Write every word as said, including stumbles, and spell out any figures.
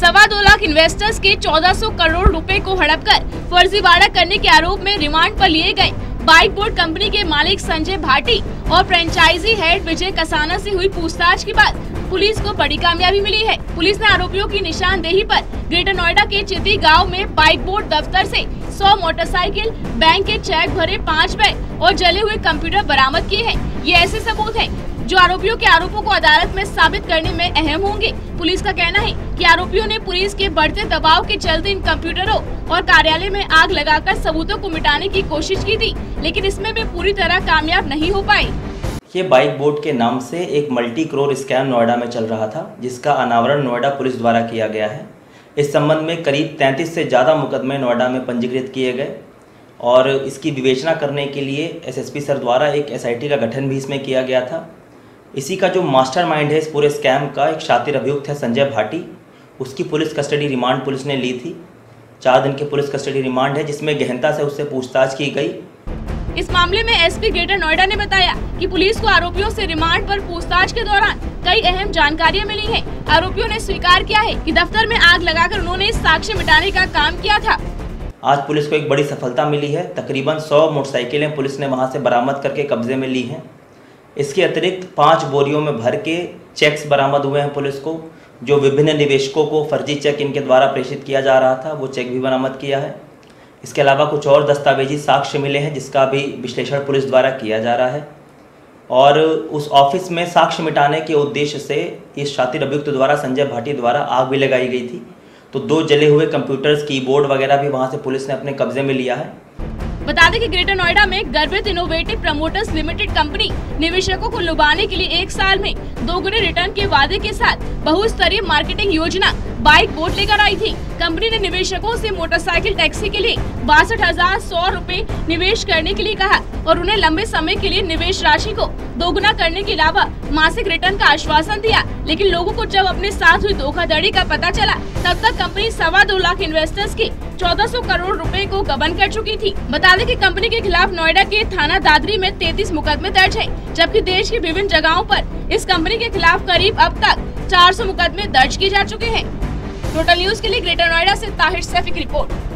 सवा दो लाख इन्वेस्टर्स के चौदह सौ करोड़ रुपए को हड़प कर फर्जीवाड़ा करने के आरोप में रिमांड पर लिए गए बाइक बोर्ड कंपनी के मालिक संजय भाटी और फ्रेंचाइजी हेड विजय कसाना से हुई पूछताछ के बाद पुलिस को बड़ी कामयाबी मिली है। पुलिस ने आरोपियों की निशानदेही पर ग्रेटर नोएडा के चिती गांव में बाइक बोर्ड दफ्तर से सौ मोटरसाइकिल, बैंक के चेक भरे पाँच बैग और जले हुए कंप्यूटर बरामद किए हैं। ये ऐसे सबूत हैं जो आरोपियों के आरोपों को अदालत में साबित करने में अहम होंगे। पुलिस का कहना है कि आरोपियों ने पुलिस के बढ़ते दबाव के चलते इन कंप्यूटरों और कार्यालय में आग लगाकर सबूतों को मिटाने की कोशिश की थी, लेकिन इसमें वे पूरी तरह कामयाब नहीं हो पाए। ये बाइक बोर्ड के नाम से एक मल्टी करोड़ स्कैम नोएडा में चल रहा था, जिसका अनावरण नोएडा पुलिस द्वारा किया गया है। इस संबंध में करीब तैंतीस से ज़्यादा मुकदमे नोएडा में पंजीकृत किए गए और इसकी विवेचना करने के लिए एसएसपी सर द्वारा एक एसआईटी का गठन भी इसमें किया गया था। इसी का जो मास्टरमाइंड है इस पूरे स्कैम का, एक शातिर अभियुक्त है संजय भाटी, उसकी पुलिस कस्टडी रिमांड पुलिस ने ली थी। चार दिन की पुलिस कस्टडी रिमांड है, जिसमें गहनता से उससे पूछताछ की गई। इस मामले में एसपी ग्रेटर नोएडा ने बताया कि पुलिस को आरोपियों से रिमांड पर पूछताछ के दौरान कई अहम जानकारियां मिली हैं। आरोपियों ने स्वीकार किया है कि दफ्तर में आग लगाकर उन्होंने साक्ष्य मिटाने का काम किया था। आज पुलिस को एक बड़ी सफलता मिली है। तकरीबन सौ मोटरसाइकिलें पुलिस ने वहां से बरामद करके कब्जे में ली हैं। इसके अतिरिक्त पाँच बोरियों में भर के चेक्स बरामद हुए हैं पुलिस को, जो विभिन्न निवेशकों को फर्जी चेक इनके द्वारा प्रेषित किया जा रहा था, वो चेक भी बरामद किया है। इसके अलावा कुछ और दस्तावेजी साक्ष्य मिले हैं, जिसका भी विश्लेषण पुलिस द्वारा किया जा रहा है। और उस ऑफिस में साक्ष्य मिटाने के उद्देश्य से इस शातिर अभियुक्त द्वारा संजय भाटी द्वारा आग भी लगाई गई थी। तो दो जले हुए कंप्यूटर्स, कीबोर्ड वगैरह भी वहां से पुलिस ने अपने कब्जे में लिया है। बता दें कि ग्रेटर नोएडा में गर्वित इनोवेटिव प्रमोटर्स लिमिटेड कंपनी निवेशकों को लुभाने के लिए एक साल में दोगुने रिटर्न के वादे के साथ बहुस्तरीय मार्केटिंग योजना बाइक बोर्ड लेकर आई थी। कंपनी ने निवेशकों से मोटरसाइकिल टैक्सी के लिए बासठ हजार सौ रूपए निवेश करने के लिए कहा और उन्हें लंबे समय के लिए निवेश राशि को दोगुना करने के अलावा मासिक रिटर्न का आश्वासन दिया। लेकिन लोगों को जब अपने साथ हुई धोखाधड़ी का पता चला, तब तक कंपनी सवा दो लाख इन्वेस्टर्स के चौदह सौ करोड़ रुपए को गबन कर चुकी थी। बता दें कि कंपनी के खिलाफ नोएडा के थाना दादरी में तैंतीस मुकदमे दर्ज हैं, जबकि देश की विभिन्न जगहों पर इस कंपनी के खिलाफ करीब अब तक चार सौ मुकदमे दर्ज किए जा चुके हैं। टोटल न्यूज के लिए ग्रेटर नोएडा से ताहिर सैफी की रिपोर्ट।